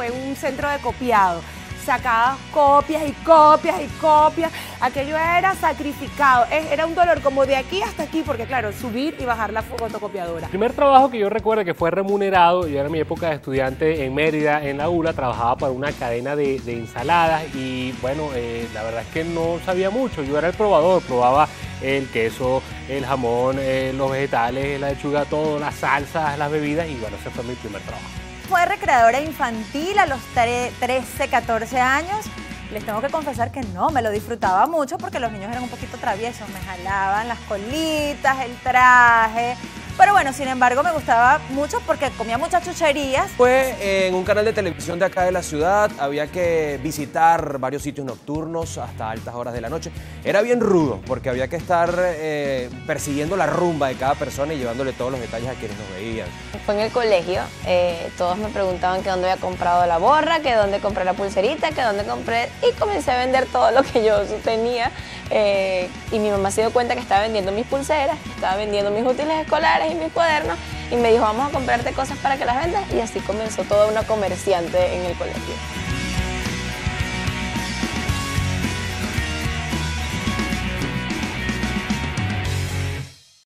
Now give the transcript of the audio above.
fue un centro de copiado. Sacaba copias y copias y copias. Aquello era sacrificado. Era un dolor como de aquí hasta aquí, porque claro, subir y bajar la fotocopiadora. El primer trabajo que yo recuerdo que fue remunerado, yo era en mi época de estudiante en Mérida, en la ULA, trabajaba para una cadena de ensaladas y bueno, la verdad es que no sabía mucho. Yo era el probador, probaba el queso, el jamón, los vegetales, la lechuga, todo, las salsas, las bebidas y bueno, ese fue mi primer trabajo. Fue recreadora infantil a los 13, 14 años. Les tengo que confesar que no, me lo disfrutaba mucho porque los niños eran un poquito traviesos, me jalaban las colitas, el traje. Pero bueno, sin embargo, me gustaba mucho porque comía muchas chucherías. Fue en un canal de televisión de acá de la ciudad, había que visitar varios sitios nocturnos hasta altas horas de la noche. Era bien rudo porque había que estar persiguiendo la rumba de cada persona y llevándole todos los detalles a quienes nos veían. Fue en el colegio, todos me preguntaban que dónde había comprado la borra, que dónde compré la pulserita, que dónde compré... Y comencé a vender todo lo que yo tenía. Y mi mamá se dio cuenta que estaba vendiendo mis pulseras, estaba vendiendo mis útiles escolares y mis cuadernos y me dijo, vamos a comprarte cosas para que las vendas, y así comenzó toda una comerciante en el colegio.